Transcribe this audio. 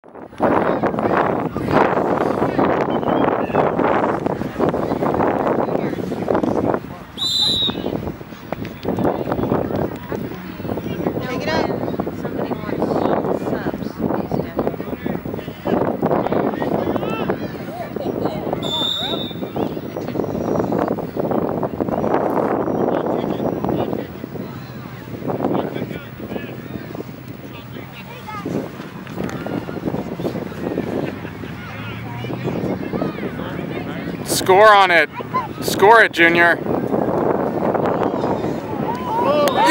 Take it up. Somebody wants subs. Score on it. Score it, Junior.